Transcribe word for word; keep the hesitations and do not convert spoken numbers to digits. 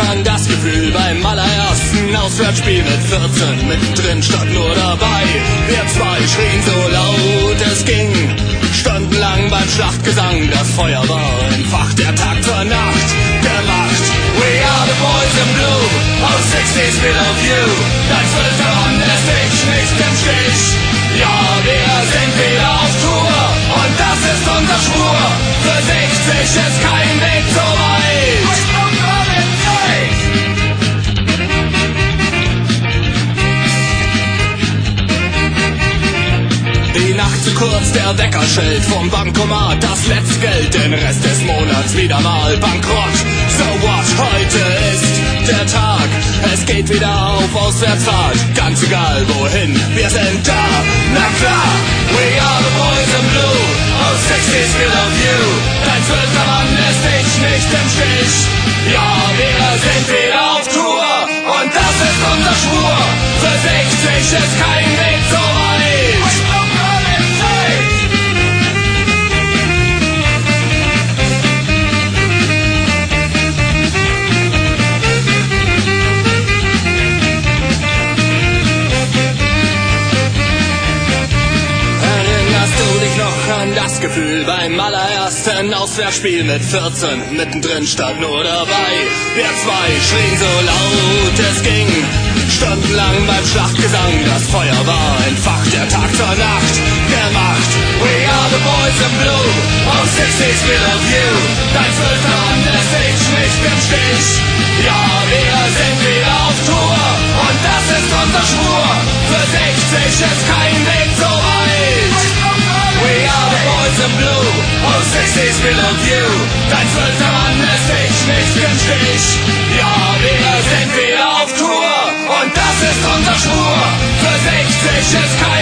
an das Gefühl beim allerersten Auswärtsspiel mit vierzehn. Mittendrin stand nur dabei. Wir zwei schrien so laut es ging, stundenlang beim Schlachtgesang. Das Feuer war entfacht, der Tag zur Nacht gemacht. We are the boys in blue, aus sixties we love you. Dein Zwölfter Mann lässt dich nicht im Stich. Ja, wir sind wieder auf Tour und das ist unser Schwur. Für sechzig ist kein Weg so weit. Die Nacht zu kurz, der Wecker schellt vom Bankomat. Das letzte Geld, den Rest des Monats wieder mal bankrott. So what, heute ist der Tag. Es geht wieder auf Auswärtsfahrt. Ganz egal wohin, wir sind da. Na klar, we are the boys in blue. Oh sixties, we love you. Dein zwölfter Mann lässt dich nicht im Stich. Ja, wir sind wieder auf Tour und das ist unser Schwur. Für sechzig ist kein Weg so weit. Das Gefühl beim allerersten Auswärtsspiel mit vierzehn, mittendrin stand nur dabei. Wir zwei schrien so laut es ging, stundenlang beim Schlachtgesang. Das Feuer war entfacht, der Tag zur Nacht gemacht. We are the boys in blue, oh sixties we love you. Dein zwölfter Mann lässt dich nicht im Stich. Ja, wir sind wieder auf Tour und das ist unser Schwur. Für sechzig ist kein Weg so weit. We are the boys in blue, oh sixties we love you. Dein zwölfter Mann lässt dich nicht im Stich. Ja, wir sind wieder auf Tour und das ist unser Schwur. Für sechzig ist kein